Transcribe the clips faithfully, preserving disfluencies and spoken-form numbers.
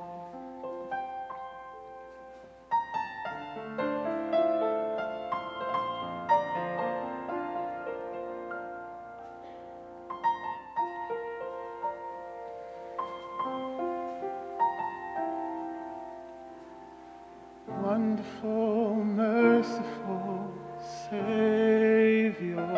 Wonderful, merciful Savior,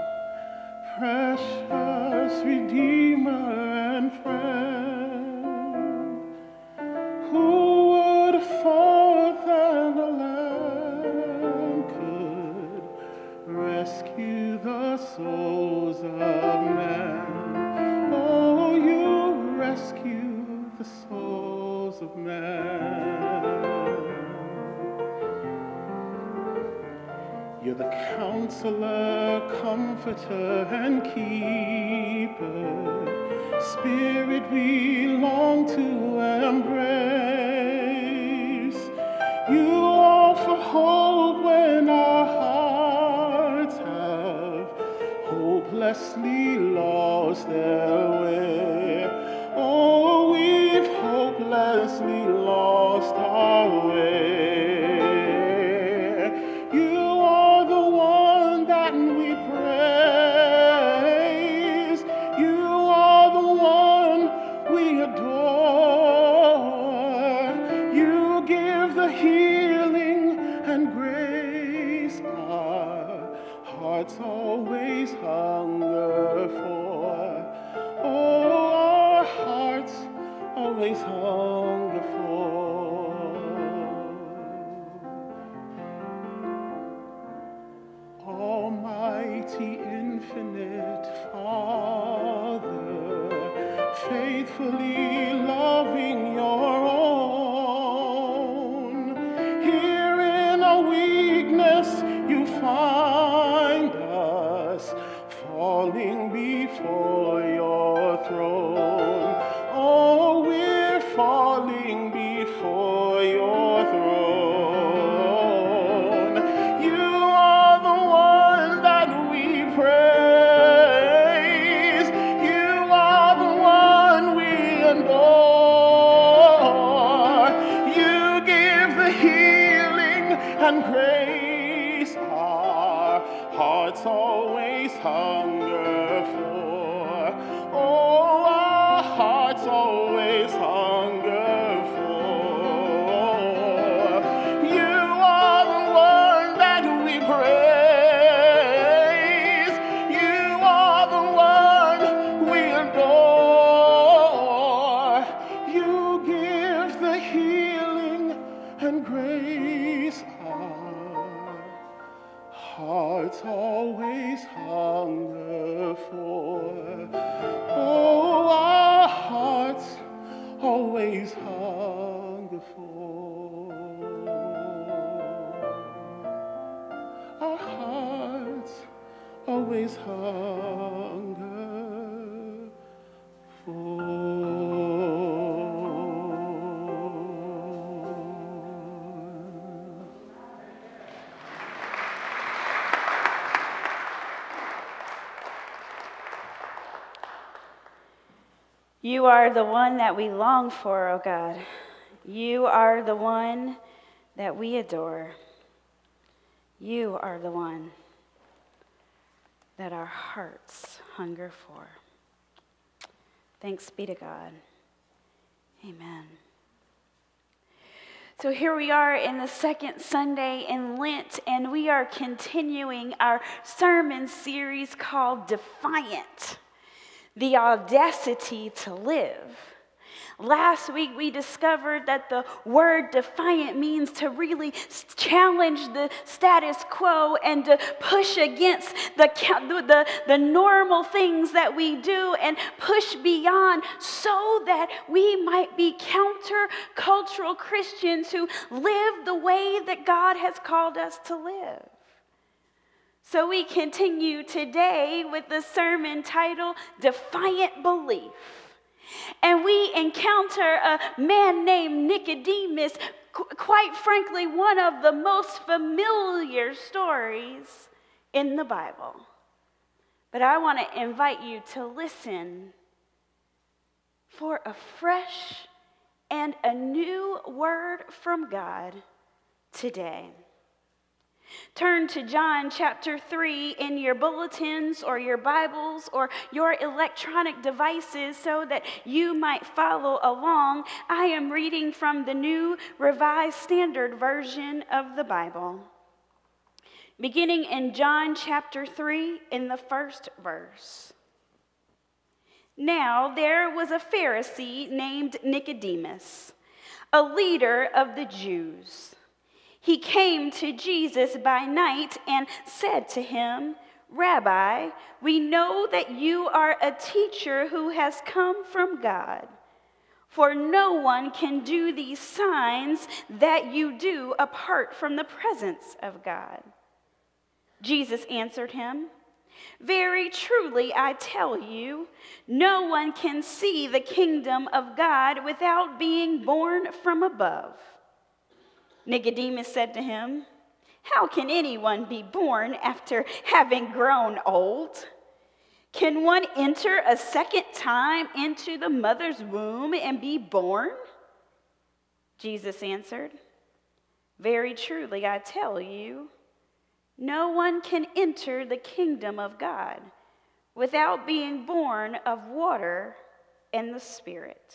precious Redeemer and friend, who would have thought that a lamb could rescue the souls of men? Oh, you rescue the souls of men. You're the counselor, comforter, and keeper, Spirit we long to embrace. You offer hope when our hearts have hopelessly lost their way. Oh, we've hopelessly lost our way. Always hunger for. Oh, our hearts always hunger for. Almighty, infinite Father, faithfully loving your own, here in our weakness you find us, falling before your throne. Oh, we're falling before your throne. You are the one that we praise. You are the one we adore. You give the healing and grace our hearts always hunger for. Oh, our hearts always hunger for. You are the one that we praise. You are the one we adore. You give the healing and grace our hearts always hunger for. Oh, our hearts always hunger for. Our hearts always hunger for. You are the one that we long for, O God. You are the one that we adore. You are the one that our hearts hunger for. Thanks be to God. Amen. So here we are in the second Sunday in Lent, and we are continuing our sermon series called Defiant. The audacity to live. Last week we discovered that the word defiant means to really challenge the status quo and to push against the, the, the normal things that we do and push beyond so that we might be counter-cultural Christians who live the way that God has called us to live. So we continue today with the sermon titled Defiant Belief. And we encounter a man named Nicodemus, qu- quite frankly, one of the most familiar stories in the Bible. But I want to invite you to listen for a fresh and a new word from God today. Turn to John chapter three in your bulletins or your Bibles or your electronic devices so that you might follow along. I am reading from the New Revised Standard Version of the Bible. Beginning in John chapter three in the first verse. Now there was a Pharisee named Nicodemus, a leader of the Jews. He came to Jesus by night and said to him, "Rabbi, we know that you are a teacher who has come from God, for no one can do these signs that you do apart from the presence of God." Jesus answered him, "Very truly I tell you, no one can see the kingdom of God without being born from above." Nicodemus said to him, "How can anyone be born after having grown old? Can one enter a second time into the mother's womb and be born?" Jesus answered, "Very truly I tell you, no one can enter the kingdom of God without being born of water and the Spirit.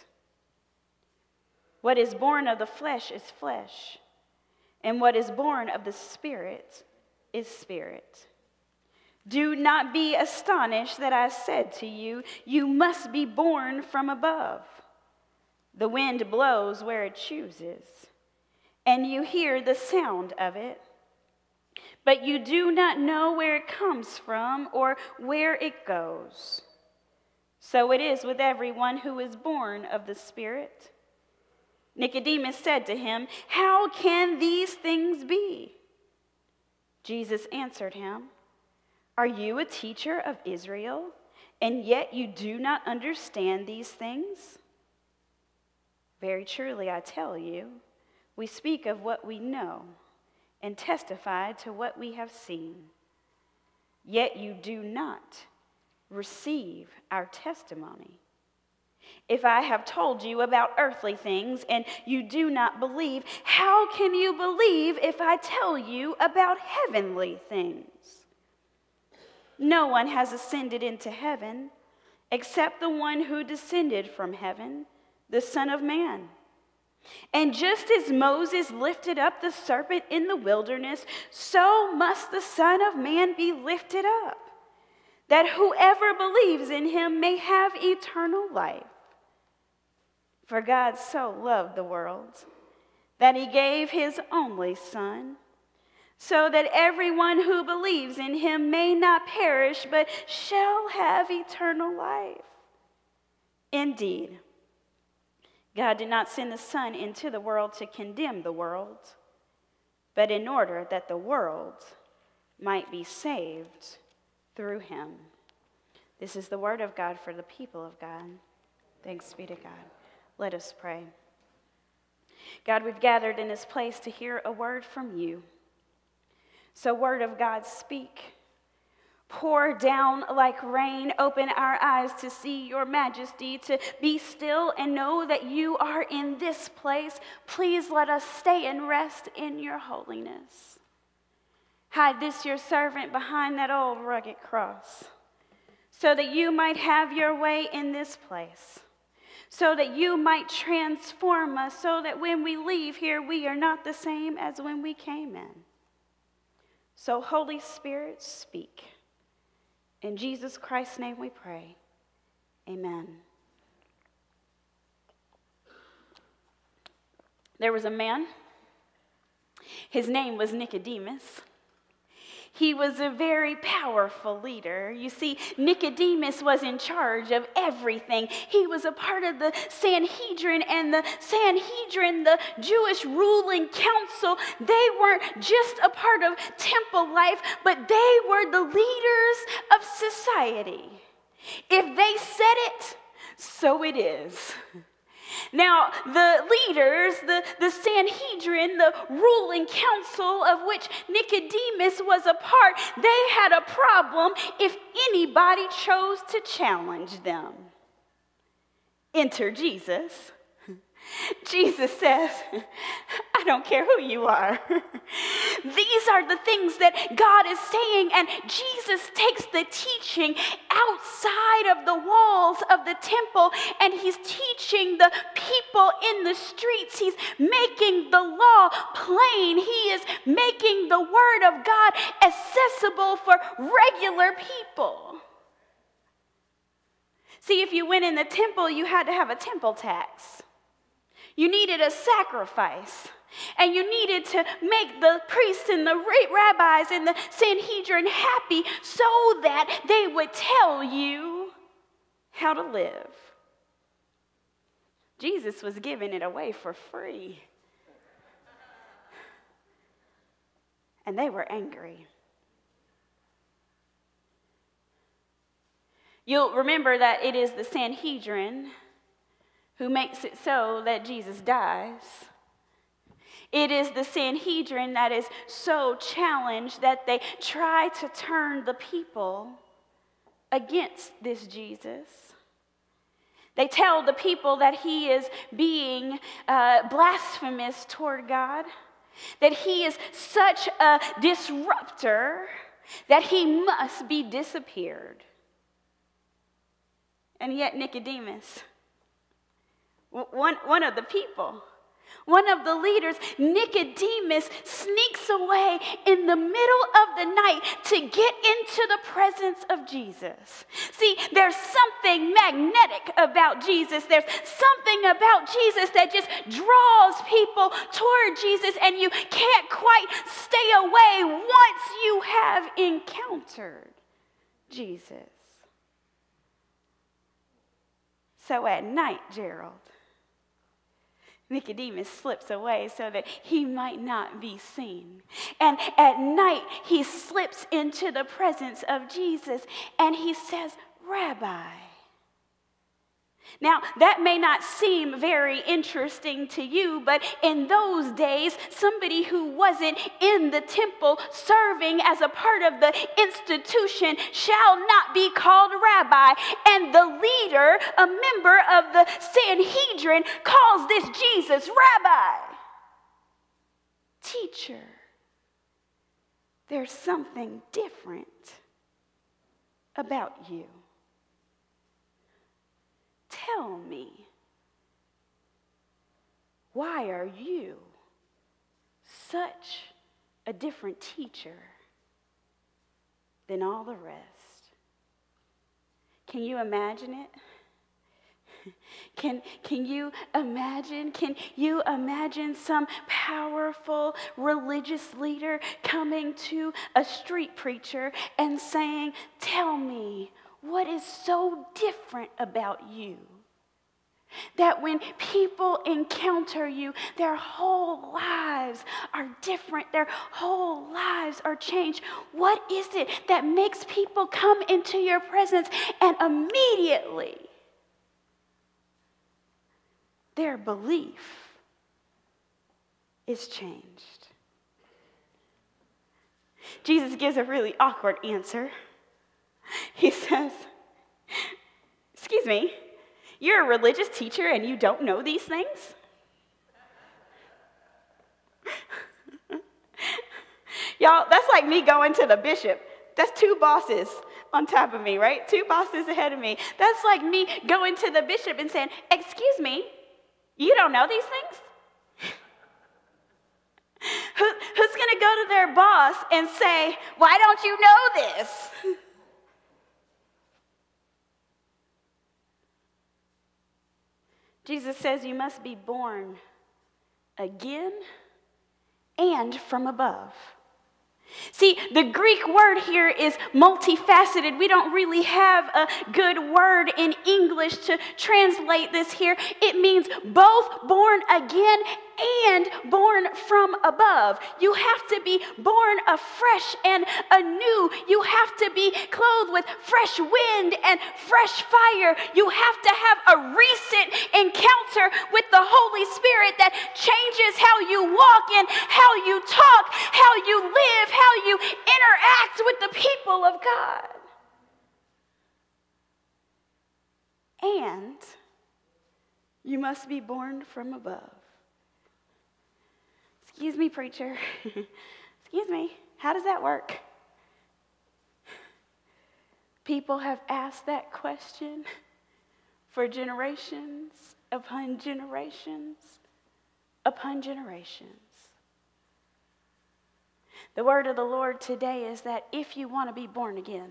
What is born of the flesh is flesh, and what is born of the Spirit is spirit. Do not be astonished that I said to you, you must be born from above. The wind blows where it chooses, and you hear the sound of it, but you do not know where it comes from or where it goes. So it is with everyone who is born of the Spirit." Nicodemus said to him, "How can these things be?" Jesus answered him, "Are you a teacher of Israel, and yet you do not understand these things? Very truly I tell you, we speak of what we know and testify to what we have seen. Yet you do not receive our testimony. If I have told you about earthly things and you do not believe, how can you believe if I tell you about heavenly things? No one has ascended into heaven except the one who descended from heaven, the Son of Man. And just as Moses lifted up the serpent in the wilderness, so must the Son of Man be lifted up, that whoever believes in him may have eternal life. For God so loved the world that he gave his only Son, so that everyone who believes in him may not perish, but shall have eternal life. Indeed, God did not send the Son into the world to condemn the world, but in order that the world might be saved through him." This is the word of God for the people of God. Thanks be to God. Let us pray. God, we've gathered in this place to hear a word from you. So, word of God, speak. Pour down like rain. Open our eyes to see your majesty, to be still and know that you are in this place. Please let us stay and rest in your holiness. Hide this your servant behind that old rugged cross, so that you might have your way in this place, so that you might transform us, so that when we leave here, we are not the same as when we came in. So, Holy Spirit, speak. In Jesus Christ's name we pray. Amen. There was a man. His name was Nicodemus. He was a very powerful leader. You see, Nicodemus was in charge of everything. He was a part of the Sanhedrin, and the Sanhedrin, the Jewish ruling council, they weren't just a part of temple life, but they were the leaders of society. If they said it, so it is. Now, the leaders, the, the Sanhedrin, the ruling council of which Nicodemus was a part, they had a problem if anybody chose to challenge them. Enter Jesus. Jesus says, I don't care who you are. These are the things that God is saying, and Jesus takes the teaching outside of the walls of the temple, and he's teaching the people in the streets. He's making the law plain. He is making the word of God accessible for regular people. See, if you went in the temple, you had to have a temple tax. You needed a sacrifice, and you needed to make the priests and the rabbis and the Sanhedrin happy so that they would tell you how to live. Jesus was giving it away for free. And they were angry. You'll remember that it is the Sanhedrin who makes it so that Jesus dies. It is the Sanhedrin that is so challenged that they try to turn the people against this Jesus. They tell the people that he is being uh, blasphemous toward God, that he is such a disruptor that he must be disappeared. And yet Nicodemus, One, one of the people, one of the leaders, Nicodemus, sneaks away in the middle of the night to get into the presence of Jesus. See, there's something magnetic about Jesus. There's something about Jesus that just draws people toward Jesus, and you can't quite stay away once you have encountered Jesus. So at night, Gerald, Nicodemus slips away so that he might not be seen. And at night, he slips into the presence of Jesus and he says, Rabbi. Now, that may not seem very interesting to you, but in those days, somebody who wasn't in the temple serving as a part of the institution shall not be called rabbi. And the leader, a member of the Sanhedrin, calls this Jesus rabbi. Teacher, there's something different about you. Tell me, why are you such a different teacher than all the rest? Can you imagine it? Can, can you imagine? Can you imagine some powerful religious leader coming to a street preacher and saying, tell me, what is so different about you? That when people encounter you, their whole lives are different. Their whole lives are changed. What is it that makes people come into your presence and immediately their belief is changed? Jesus gives a really awkward answer. He says, excuse me, you're a religious teacher and you don't know these things? Y'all, that's like me going to the bishop. That's two bosses on top of me, right? Two bosses ahead of me. That's like me going to the bishop and saying, excuse me, you don't know these things? Who, who's going to go to their boss and say, why don't you know this? Jesus says you must be born again and from above. See, the Greek word here is multifaceted. We don't really have a good word in English to translate this here. It means both born again and born from above. You have to be born afresh and anew. You have to be clothed with fresh wind and fresh fire. You have to have a recent encounter with the Holy Spirit that changes how you walk and how you talk, how you live, how you interact with the people of God. You must be born from above. Excuse me, preacher. Excuse me. How does that work? People have asked that question for generations upon generations upon generations. The word of the Lord today is that if you want to be born again,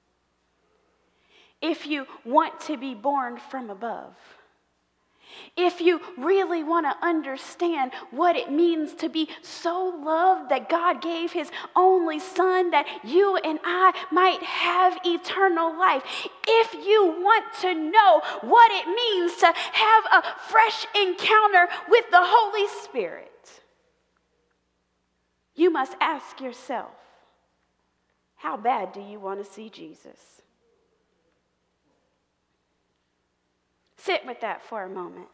if you want to be born from above, if you really want to understand what it means to be so loved that God gave his only son that you and I might have eternal life, if you want to know what it means to have a fresh encounter with the Holy Spirit, you must ask yourself, how bad do you want to see Jesus? Sit with that for a moment.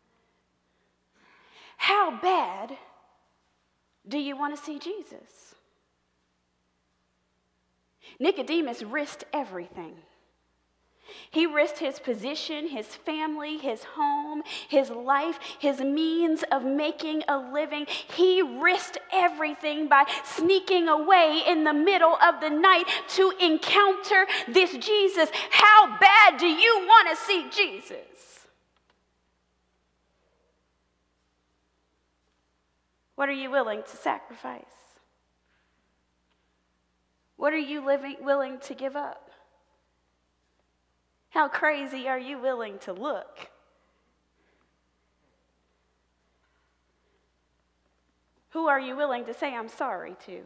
How bad do you want to see Jesus? Nicodemus risked everything. He risked his position, his family, his home, his life, his means of making a living. He risked everything by sneaking away in the middle of the night to encounter this Jesus. How bad do you want to see Jesus? What are you willing to sacrifice? What are you living, willing to give up? How crazy are you willing to look? Who are you willing to say I'm sorry to?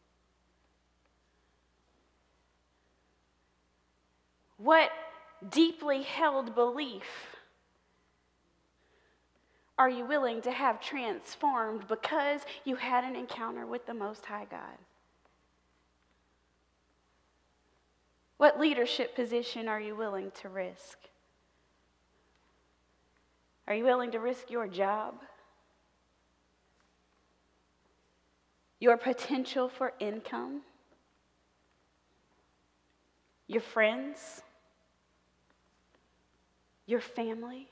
What deeply held belief are you willing to have transformed because you had an encounter with the Most High God? What leadership position are you willing to risk? Are you willing to risk your job? Your potential for income? Your friends? Your family?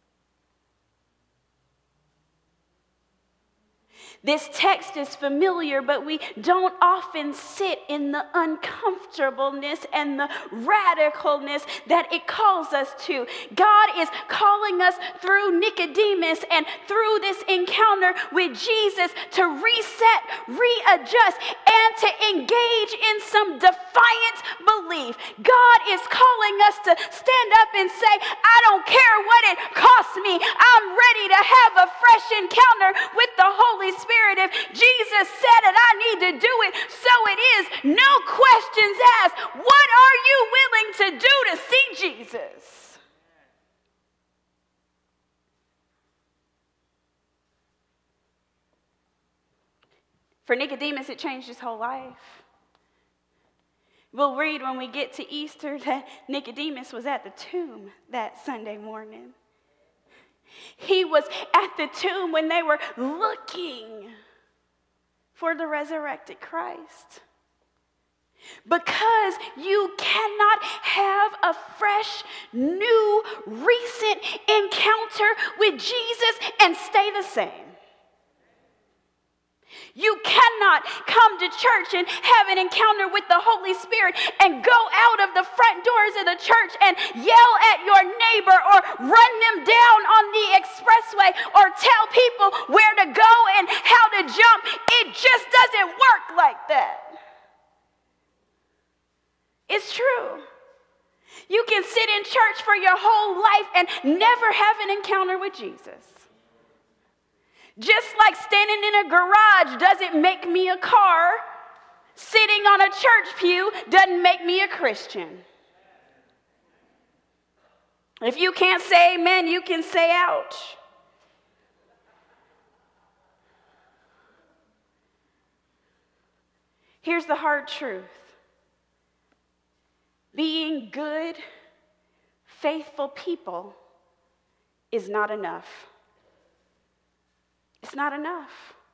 This text is familiar, but we don't often sit in the uncomfortableness and the radicalness that it calls us to. God is calling us through Nicodemus and through this encounter with Jesus to reset, readjust, and to engage in some defiant belief. God is calling us to stand up and say, I don't care what it costs me. I'm ready to have a fresh encounter with the Holy Spirit. If Jesus said it, I need to do it, so it is. No questions asked. What are you willing to do to see Jesus? For Nicodemus, it changed his whole life. We'll read when we get to Easter that Nicodemus was at the tomb that Sunday morning. He was at the tomb when they were looking for the resurrected Christ. Because you cannot have a fresh, new, recent encounter with Jesus and stay the same. You cannot come to church and have an encounter with the Holy Spirit and go out of the front doors of the church and yell at your neighbor or run them down on the expressway or tell people where to go and how to jump. It just doesn't work like that. It's true. You can sit in church for your whole life and never have an encounter with Jesus. Just like standing in a garage doesn't make me a car, sitting on a church pew doesn't make me a Christian. If you can't say amen, you can say ouch. Here's the hard truth. Being good, faithful people is not enough. It's not enough.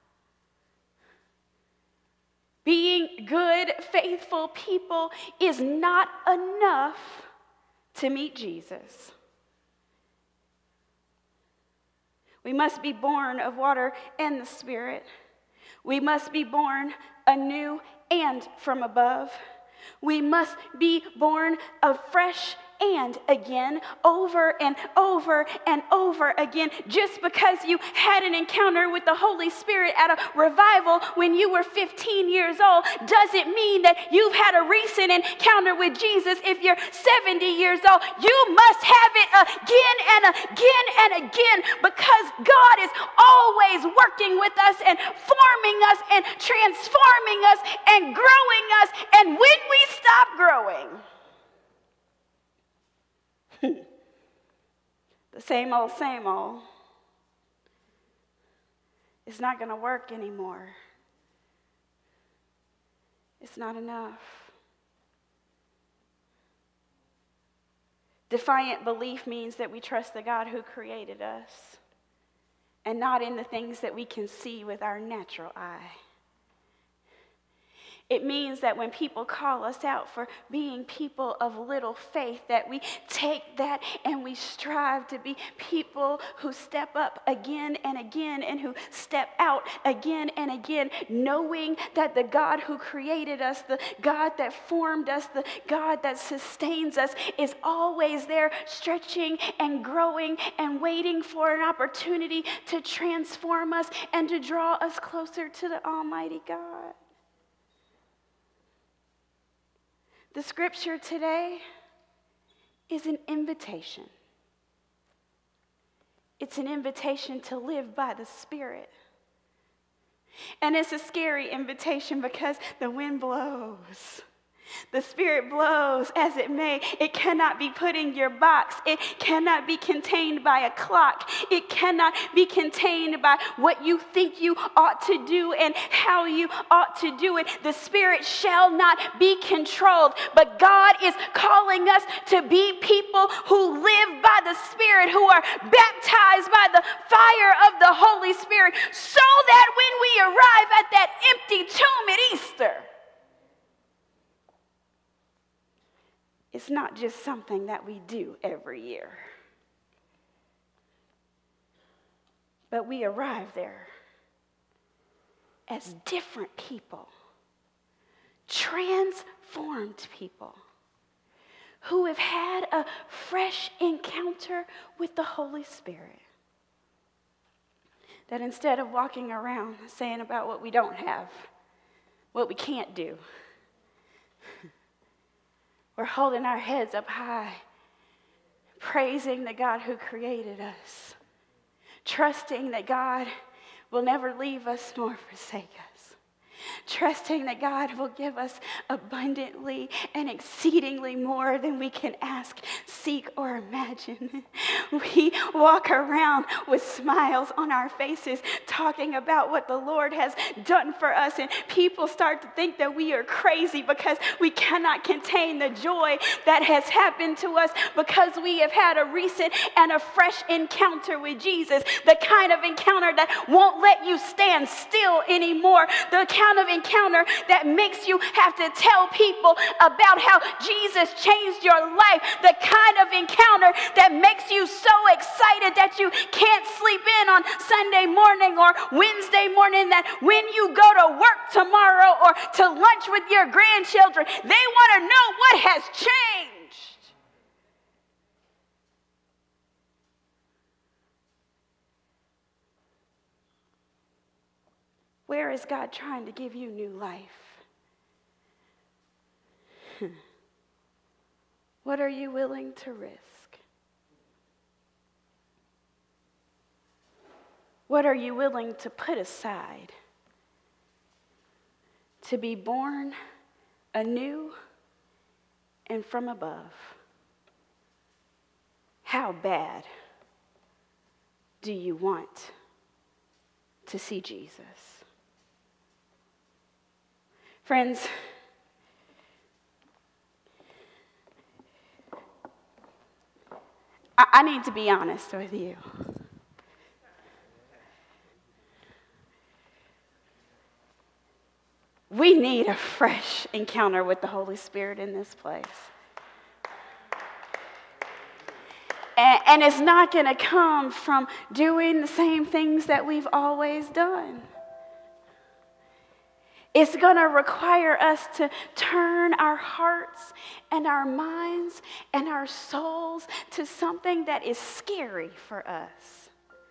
Being good, faithful people is not enough to meet Jesus. We must be born of water and the Spirit. We must be born anew and from above. We must be born afresh and again, over and over and over again. Just because you had an encounter with the Holy Spirit at a revival when you were fifteen years old doesn't mean that you've had a recent encounter with Jesus if you're seventy years old. You must have it again and again and again, because God is always working with us and forming us and transforming us and growing us. And when we stop growing, the same old, same old, it's not going to work anymore. It's not enough. Defiant belief means that we trust the God who created us and not in the things that we can see with our natural eye. It means that when people call us out for being people of little faith, that we take that and we strive to be people who step up again and again and who step out again and again, knowing that the God who created us, the God that formed us, the God that sustains us is always there, stretching and growing and waiting for an opportunity to transform us and to draw us closer to the Almighty God. The scripture today is an invitation. It's an invitation to live by the Spirit. And it's a scary invitation because the wind blows. The Spirit blows as it may. It cannot be put in your box. It cannot be contained by a clock. It cannot be contained by what you think you ought to do and how you ought to do it. The Spirit shall not be controlled. But God is calling us to be people who live by the Spirit, who are baptized by the fire of the Holy Spirit, so that when we arrive at that empty tomb at Easter, it's not just something that we do every year, but we arrive there as different people, transformed people who have had a fresh encounter with the Holy Spirit. That instead of walking around saying about what we don't have, what we can't do, we're holding our heads up high, praising the God who created us, trusting that God will never leave us nor forsake us, trusting that God will give us abundantly and exceedingly more than we can ask, seek, or imagine. We walk around with smiles on our faces talking about what the Lord has done for us, and people start to think that we are crazy because we cannot contain the joy that has happened to us because we have had a recent and a fresh encounter with Jesus, the kind of encounter that won't let you stand still anymore, the kind of encounter that makes you have to tell people about how Jesus changed your life, the kind of encounter that makes you so excited that you can't sleep in on Sunday morning or Wednesday morning, that when you go to work tomorrow or to lunch with your grandchildren, they want to know what has changed. Where is God trying to give you new life? What are you willing to risk? What are you willing to put aside to be born anew and from above? How bad do you want to see Jesus? Friends, I, I need to be honest with you. We need a fresh encounter with the Holy Spirit in this place. And, and it's not going to come from doing the same things that we've always done. It's going to require us to turn our hearts and our minds and our souls to something that is scary for us.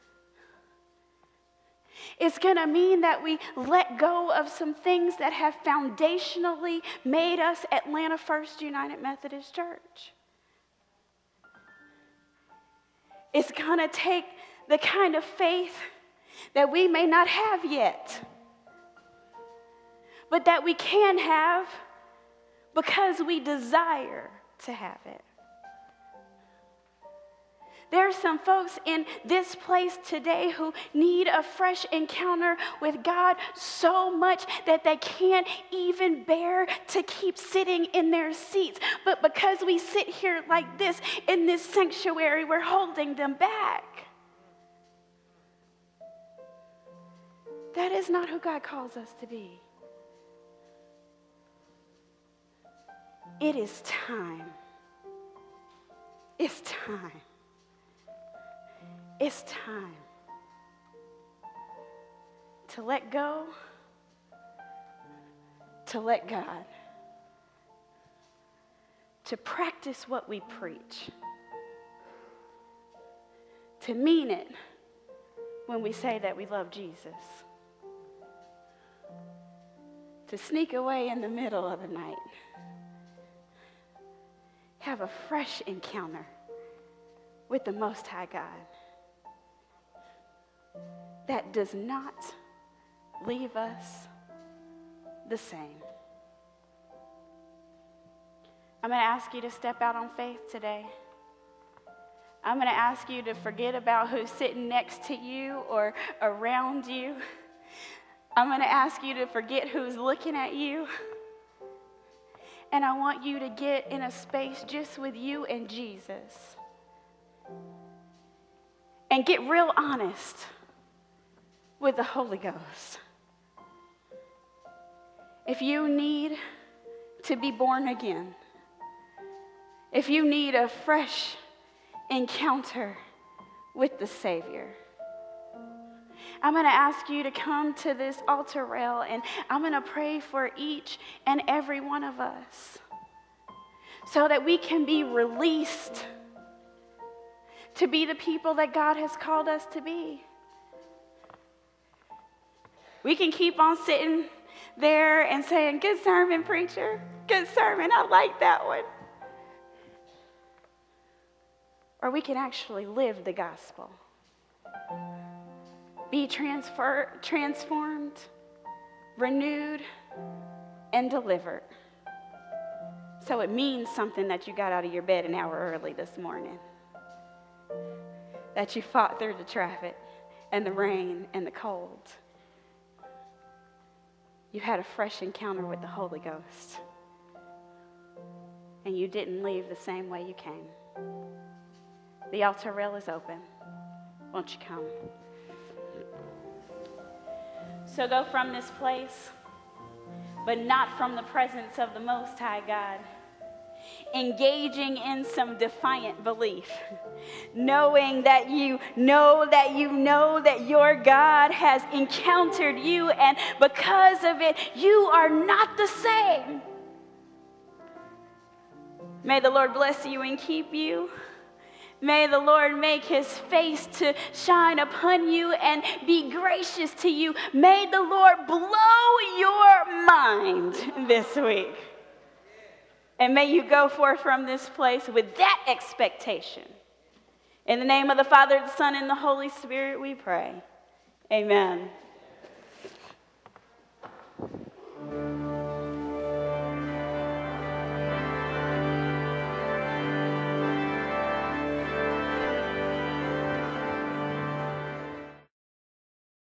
It's going to mean that we let go of some things that have foundationally made us Atlanta First United Methodist Church. It's going to take the kind of faith that we may not have yet, but that we can have because we desire to have it. There are some folks in this place today who need a fresh encounter with God so much that they can't even bear to keep sitting in their seats. But because we sit here like this in this sanctuary, we're holding them back. That is not who God calls us to be. It is time. It's time. It's time to let go, to let God, to practice what we preach, to mean it when we say that we love Jesus, to sneak away in the middle of the night, have a fresh encounter with the Most High God that does not leave us the same. I'm going to ask you to step out on faith today. I'm going to ask you to forget about who's sitting next to you or around you. I'm going to ask you to forget who's looking at you. And I want you to get in a space just with you and Jesus. And get real honest with the Holy Ghost. If you need to be born again, if you need a fresh encounter with the Savior, I'm going to ask you to come to this altar rail, and I'm going to pray for each and every one of us so that we can be released to be the people that God has called us to be. We can keep on sitting there and saying, good sermon, preacher. Good sermon. I like that one. Or we can actually live the gospel. Be transfer, transformed, renewed, and delivered. So it means something that you got out of your bed an hour early this morning. That you fought through the traffic and the rain and the cold. You had a fresh encounter with the Holy Ghost. And you didn't leave the same way you came. The altar rail is open. Won't you come? So go from this place, but not from the presence of the Most High God. Engaging in some defiant belief, knowing that you know that you know that your God has encountered you, and because of it, you are not the same. May the Lord bless you and keep you. May the Lord make his face to shine upon you and be gracious to you. May the Lord blow your mind this week. And may you go forth from this place with that expectation. In the name of the Father, the Son, and the Holy Spirit, we pray. Amen.